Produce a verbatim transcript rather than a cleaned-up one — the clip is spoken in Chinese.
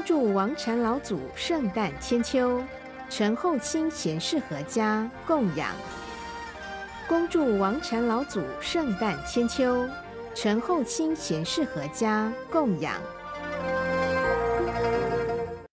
恭祝王禅老祖圣诞千秋，陈后卿贤士合家供养。恭祝王禅老祖圣诞千秋，陈后卿贤士合家供养。